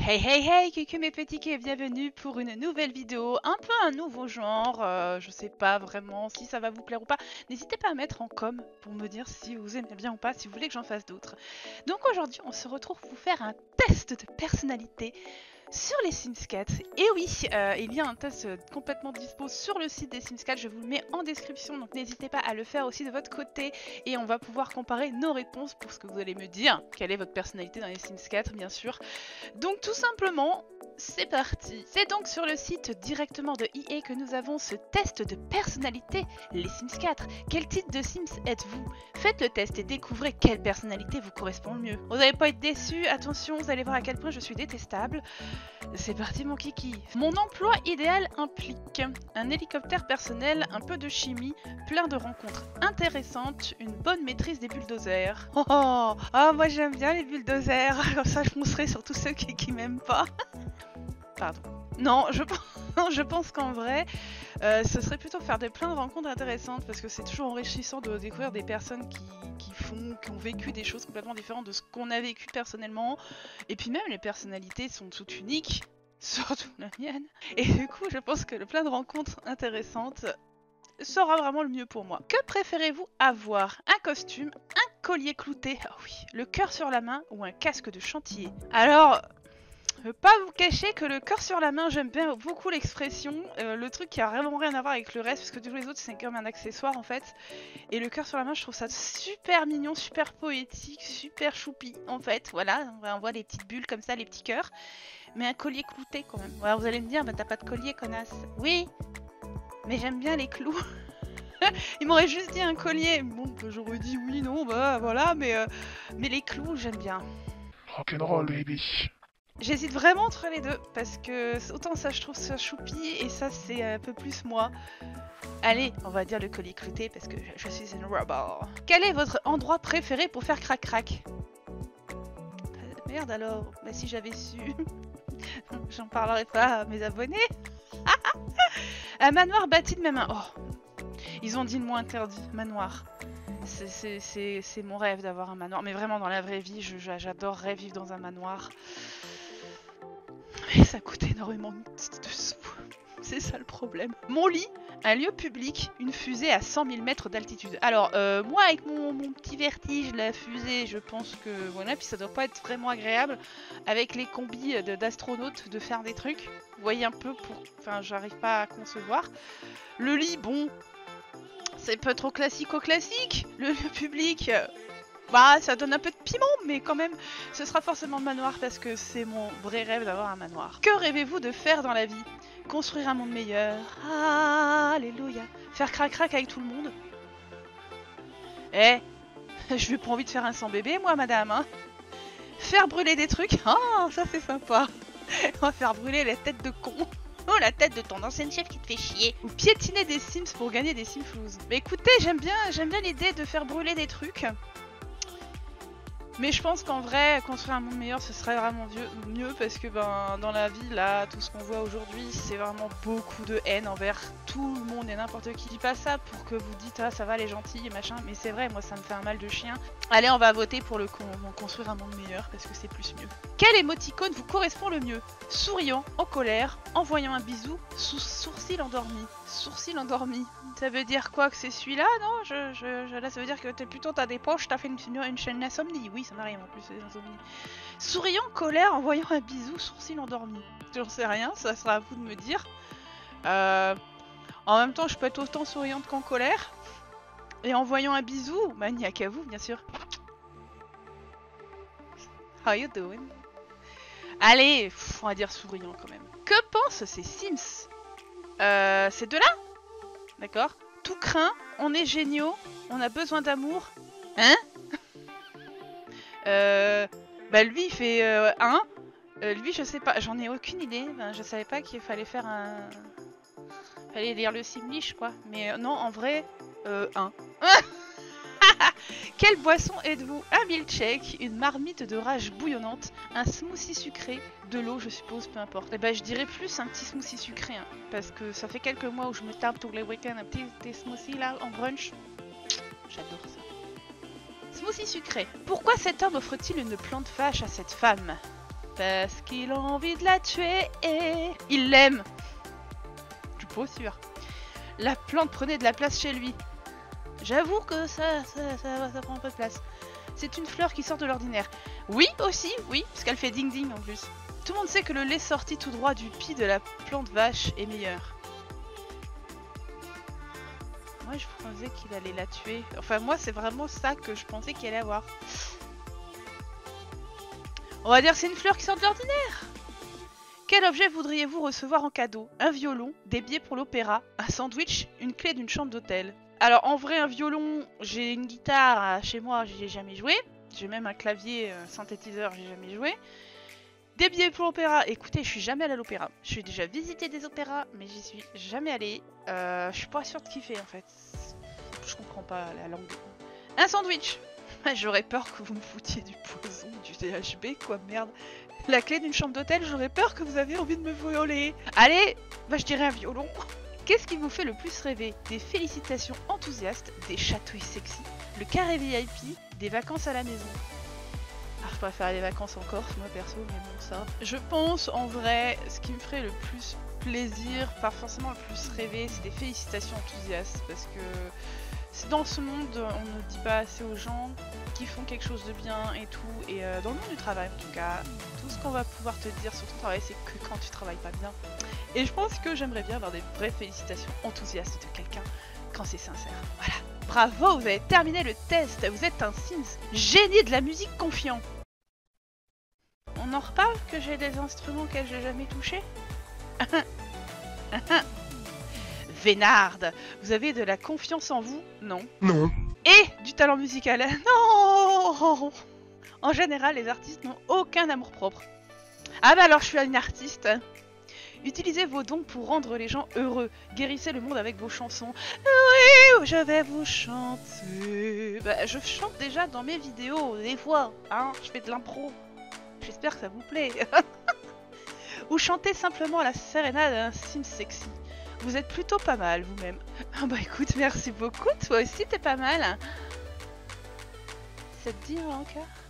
Hey hey hey, coucou mes petits et bienvenue pour une nouvelle vidéo, un peu un nouveau genre, je sais pas vraiment si ça va vous plaire ou pas. N'hésitez pas à mettre en com pour me dire si vous aimez bien ou pas, si vous voulez que j'en fasse d'autres. Donc aujourd'hui on se retrouve pour faire un test de personnalité sur les Sims 4. Et oui, il y a un test complètement dispo sur le site des Sims 4, je vous le mets en description, donc n'hésitez pas à le faire aussi de votre côté. Et on va pouvoir comparer nos réponses pour ce que vous allez me dire, quelle est votre personnalité dans les Sims 4 bien sûr. Donc tout simplement, c'est parti. C'est donc sur le site directement de EA que nous avons ce test de personnalité, les Sims 4. Quel type de Sims êtes-vous? Faites le test et découvrez quelle personnalité vous correspond le mieux. Vous n'allez pas être déçus, attention, vous allez voir à quel point je suis détestable. C'est parti mon kiki. Mon emploi idéal implique un hélicoptère personnel, un peu de chimie, plein de rencontres intéressantes, une bonne maîtrise des bulldozers. Moi j'aime bien les bulldozers, comme ça je foncerai sur tous ceux qui m'aiment pas. Pardon. Non, je pense qu'en vrai, ce serait plutôt faire plein de rencontres intéressantes parce que c'est toujours enrichissant de découvrir des personnes qui ont vécu des choses complètement différentes de ce qu'on a vécu personnellement. Et puis même les personnalités sont toutes uniques, surtout la mienne. Et du coup, je pense que le plein de rencontres intéressantes sera vraiment le mieux pour moi. Que préférez-vous avoir? Un costume, un collier clouté, ah oui, le cœur sur la main ou un casque de chantier? Alors, je veux pas vous cacher que le cœur sur la main, j'aime bien beaucoup l'expression, le truc qui a vraiment rien à voir avec le reste, parce que tous les autres c'est comme un accessoire en fait. Et le cœur sur la main, je trouve ça super mignon, super poétique, super choupi en fait. Voilà, on voit les petites bulles comme ça, les petits cœurs. Mais un collier clouté quand même. Alors vous allez me dire, bah t'as pas de collier connasse. Oui, mais j'aime bien les clous. Il m'aurait juste dit un collier. Bon, j'aurais dit oui, non, bah voilà, mais les clous, j'aime bien. Rock'n'roll, baby. J'hésite vraiment entre les deux, parce que autant ça je trouve ça choupi, et ça c'est un peu plus moi. Allez, on va dire le collier clouté, parce que je suis une robot. Quel est votre endroit préféré pour faire crac-crac? Merde alors, bah si j'avais su. J'en parlerai pas à mes abonnés. Un manoir bâti de mes mains. Oh, ils ont dit le mot interdit, manoir. C'est mon rêve d'avoir un manoir, mais vraiment dans la vraie vie, j'adorerais vivre dans un manoir. Mais ça coûte énormément de sous. C'est ça le problème. Mon lit, un lieu public, une fusée à 100 000 mètres d'altitude. Alors, moi avec mon petit vertige, la fusée, je pense que voilà, puis ça doit pas être vraiment agréable avec les combis d'astronautes de faire des trucs. Vous voyez un peu pour... Enfin, j'arrive pas à concevoir. Le lit, bon, c'est pas trop classique. Le lieu public... Bah, ça donne un peu de piment, mais quand même, ce sera forcément le manoir parce que c'est mon vrai rêve d'avoir un manoir. Que rêvez-vous de faire dans la vie? Construire un monde meilleur. Alléluia. Faire crac-crac avec tout le monde. Eh, je n'ai pas envie de faire un sans bébé, moi, madame. Hein. Faire brûler des trucs. Ah, ça c'est sympa. On va faire brûler la tête de con. Oh, la tête de ton ancienne chef qui te fait chier. Ou piétiner des Sims pour gagner des Simflouz. Mais écoutez, j'aime bien l'idée de faire brûler des trucs. Mais je pense qu'en vrai, construire un monde meilleur, ce serait vraiment mieux parce que dans la vie, là, tout ce qu'on voit aujourd'hui, c'est vraiment beaucoup de haine envers tout le monde et n'importe qui. Je dis pas ça pour que vous dites « Ah, ça va les gentils et machin », mais c'est vrai, moi ça me fait un mal de chien. Allez, on va voter pour construire un monde meilleur parce que c'est plus mieux. Quel émoticône vous correspond le mieux? Souriant, en colère, envoyant un bisou, sourcil endormi. Sourcil endormi. Ça veut dire quoi que c'est celui-là, non? Là, ça veut dire que t'as des poches, t'as fait une chaîne d'insomnie. Oui, ça m'arrive en plus, les insomnies. Souriant, colère, en voyant un bisou, sourcil endormi. J'en sais rien, ça sera à vous de me dire. En même temps, je peux être autant souriante qu'en colère. Et en voyant un bisou, bah, il n'y a qu'à vous, bien sûr. How you doing? Allez, on va dire souriant quand même. Que pensent ces Sims? Ces deux-là? D'accord. Tout craint, on est géniaux, on a besoin d'amour. Hein? Bah lui il fait 1. Lui je sais pas, j'en ai aucune idée. Ben, je savais pas qu'il fallait faire un... Fallait lire le Simlish quoi. Mais non, en vrai, 1. Quelle boisson êtes-vous? Un milkshake, une marmite de rage bouillonnante, un smoothie sucré, de l'eau je suppose, peu importe. Et bah je dirais plus un petit smoothie sucré, hein, parce que ça fait quelques mois où je me tape tous les week-ends un petit smoothie là en brunch. J'adore ça. Smoothie sucré. Pourquoi cet homme offre-t-il une plante vache à cette femme? parce qu'il a envie de la tuer et il l'aime. Je suis pas sûre. La plante prenait de la place chez lui. J'avoue que ça prend un peu de place. C'est une fleur qui sort de l'ordinaire. Oui, aussi, oui, parce qu'elle fait ding ding en plus. Tout le monde sait que le lait sorti tout droit du pis de la plante vache est meilleur. Moi, je pensais qu'il allait la tuer. Enfin, moi, c'est vraiment ça que je pensais qu'il allait avoir. On va dire que c'est une fleur qui sort de l'ordinaire. Quel objet voudriez-vous recevoir en cadeau? Un violon, des billets pour l'opéra, un sandwich, une clé d'une chambre d'hôtel. Alors, en vrai, un violon, j'ai une guitare chez moi, j'y ai jamais joué. J'ai même un clavier synthétiseur, j'ai jamais joué. Des billets pour l'opéra. Écoutez, je suis jamais allée à l'opéra. Je suis déjà visité des opéras, mais j'y suis jamais allée. Je suis pas sûre de kiffer en fait. Je comprends pas la langue. Un sandwich. J'aurais peur que vous me foutiez du poison, du DHB, quoi, merde. La clé d'une chambre d'hôtel, j'aurais peur que vous avez envie de me violer. Allez, bah je dirais un violon. Qu'est-ce qui vous fait le plus rêver? Des félicitations enthousiastes, des chatouilles sexy, le carré VIP, des vacances à la maison. Ah, je préfère les vacances en Corse, moi perso, mais bon, ça. Je pense, en vrai, ce qui me ferait le plus plaisir, pas forcément le plus rêver, c'est des félicitations enthousiastes. Parce que dans ce monde, on ne dit pas assez aux gens qui font quelque chose de bien et tout. Et dans le monde du travail, en tout cas, tout ce qu'on va pouvoir te dire sur ton travail, c'est que quand tu travailles pas bien. Et je pense que j'aimerais bien avoir des vraies félicitations enthousiastes de quelqu'un quand c'est sincère. Voilà. Bravo, vous avez terminé le test. Vous êtes un Sims génie de la musique confiant. On en reparle que j'ai des instruments auxquels j'ai jamais touché? Vénarde, vous avez de la confiance en vous? Non. Non. Et du talent musical? Non. En général, les artistes n'ont aucun amour-propre. Ah bah alors je suis une artiste. Utilisez vos dons pour rendre les gens heureux. Guérissez le monde avec vos chansons. Oui, je vais vous chanter. Bah, je chante déjà dans mes vidéos, des fois. Hein, je fais de l'impro. J'espère que ça vous plaît. Ou chantez simplement la sérénade d'un sim sexy. Vous êtes plutôt pas mal vous-même. Ah bah écoute, merci beaucoup. Toi aussi t'es pas mal. Ça te dit encore?